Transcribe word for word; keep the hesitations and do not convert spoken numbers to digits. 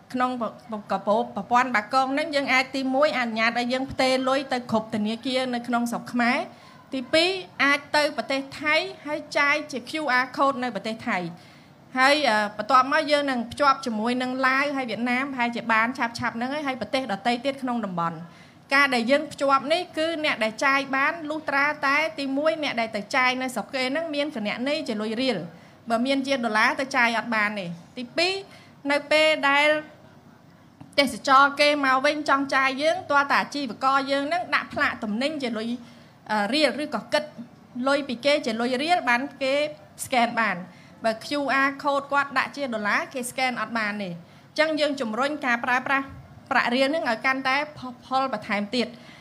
ក្នុងកបោប្រព័ន្ធបាកងហ្នឹងយើងអាចទីមួយអនុញ្ញាតឲ្យយើងផ្ទេរលុយទៅគ្រប់ធនាគារនៅក្នុងស្រុកខ្មែរទីពីរអាចទៅប្រទេសថៃហើយចាយជា Q R code នៅប្រទេសថៃហើយបន្ទាប់មកយើងនឹងភ្ជាប់ជាមួយនឹងឡាវហើយវៀតណាមហើយជាបានឆាប់ឆាប់ហ្នឹងហើយប្រទេសដទៃទៀតក្នុងតំបន់ការដែលយើងភ្ជាប់នេះគឺអ្នកដែលចាយបានលុះត្រាតែទីមួយអ្នកដែលទៅចាយនៅស្រុកគេហ្នឹងមានគណនីជាលុយរៀលបើមានជាដុល្លារទៅចាយអត់បានទេទីពីរនៅពេលដែលទេសចរគេមកវិញចង់ចាយយើងតើតាអាជីវករយើងហ្នឹងដាក់ផ្លាកតំណែងជាលុយរៀលឬក៏គិតលុយពីគេជាលុយរៀលបានគេ scan បានបើ Q R code គាត់ដាក់ជាដុល្លារគេ scan អត់បានទេអញ្ចឹងយើងជំរុញការប្រើប្រាស់ប្រាក់រៀលហ្នឹងឲ្យកាន់តែផលបន្ថែមទៀត